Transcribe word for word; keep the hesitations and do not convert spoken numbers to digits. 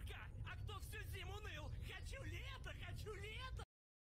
Жарко! А кто всю зиму ныл? Хочу лето, хочу лето!